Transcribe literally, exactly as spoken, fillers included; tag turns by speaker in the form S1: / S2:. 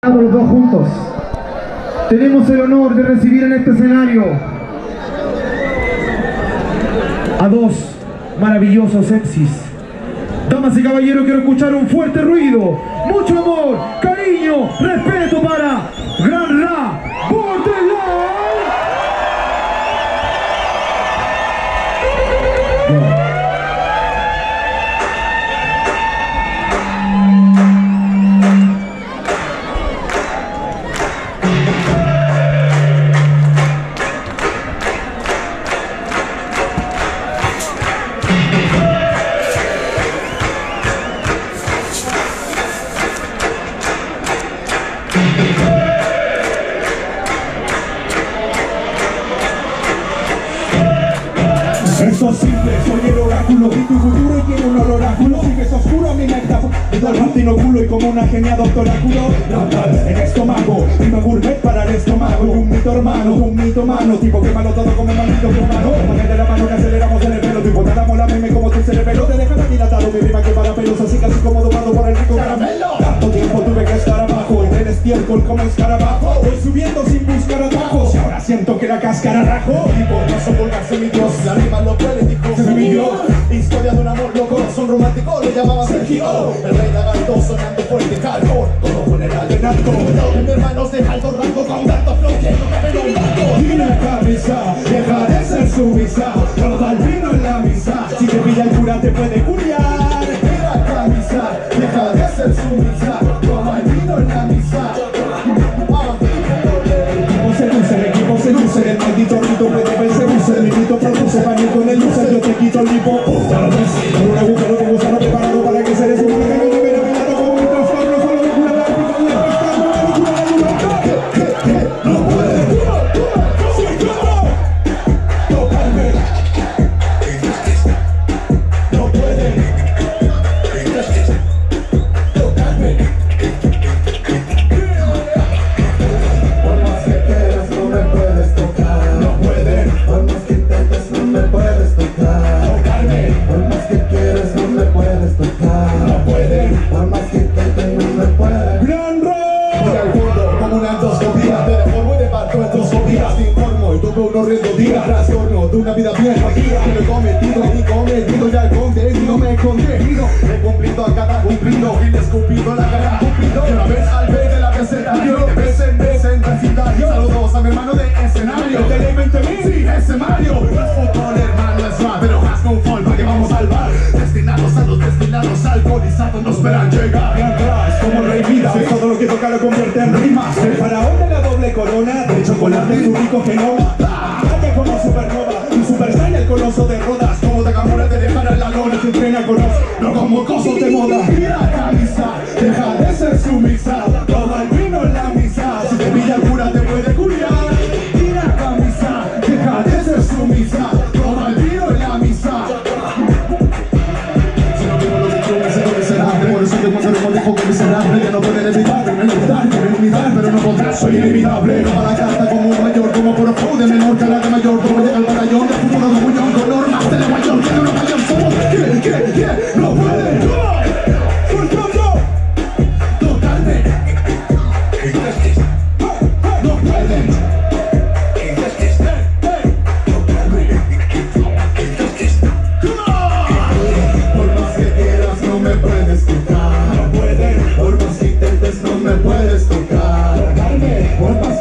S1: Los dos juntos tenemos el honor de recibir en este escenario a dos maravillosos sepsis. Damas y caballeros, quiero escuchar un fuerte ruido, mucho amor, cariño, respeto para Gran Ra Bordelon.
S2: Esto es simple, soy el oráculo y tu futuro tiene un oráculo. Si ves oscuro a mí me está el martino culo y como una genia doctoráculo. En estómago, una gourmet para el estómago. Un mito hermano, un mito mano, tipo que malo todo como maldito humano. Póngate la mano que aceleramos en el pelo, tipo te damos la meme como tu cerebelo. Te dejan dilatado, mi rima que para pelos, así casi como domado por el rico caramelo. Tanto tiempo tuve que estar abajo, en el estiércol como escarabajo. Voy subiendo sin buscar atajos y ahora siento que la cáscara rajo. Tipo, no son vulgar, mi Dios, la rima lo político se mi Dios. Historia de un amor loco, son romántico, lo llamaba Sergio. El rey lagarto sonando fuerte, hardcore, todo funeral de narco. Mi hermanos de alto rango con tanto flow que no cabe en un barco. Y la camisa, deja de ser sumisa, todo el vino en la misa. Si te pilla el cura te puede curiar. Y la camisa, deja de ser sumisa, todo el vino en la misa. El equipo seduce, el maldito rito puede verse luce. El limito produce paño con el luce. Yo te quito el lipo, ya lo ves. Con un agujero de gusano preparado para que seres humanos que no te vean velado como un trastorno. Solo de cura la épica y el pescado. La locura de libertad. Que, que, que, no puede. Sí, claro. Tocarme. No puede. Tocarme. Por más que quieras no me puedes tocar. No pueden. Por más que intentes no me puedes tocar. Tocarme. Por más que quieras no me puedes tocar. No pueden. Por más que intentes no me puedes. Gran Ra. Voy al fondo como una endoscopía. Te deformo y te parto endoscopías. Te informo y tuve unos riesgos días. Trastorno de una vida bien fallida. Lo he cometido y cometido ya el contenido me he contenido. He cumplido a cada cumplido y le he escupido la cara cumplido. Y una vez al ver de la recetario, vez en vez en recitario. Saludos a mi hermano de escenario. ¿Te le veinte mil? Sí, ese Mario. No es fútbol, hermano, es rap, pero has con fall para que vamos al bar. Destinados a los destilados alcoholizados no esperan llegar. Gran Ra es como rey vida, ¿sí? Todo lo que toca lo convierte en rimas. El faraón de la doble corona, de chocolate y único genoma. Vaya como supernova, un superstar el coloso de Rodas. Como Takamura te dejará en la lona, se entrena con os, no como cosos de moda. Y la camisa, deja de ser sumisa, toma el vino en la misa. Si te pilla el cura te puede curiar. Y la camisa, deja de ser sumisa, toma el vino en la misa. Si no vivo lo que quiero, me sé lo que será. Por eso que cuando lo dejo que miserable, ya no pueden evitar, me imitar, quieren imitar, pero no podrás, soy inimitable. No para la carta como un mayor, como por ojo de menor que la de mayor. Como llega el batallón de futuro de bullón, con normas de Nueva York, que no mayor somos. ¿Quién, quién, quién? No puede. ¡Fulgando! Tocarme. No pueden. Por más que quieras no me puedes tocar. No pueden. Por más que intentes no me puedes tocar. Por más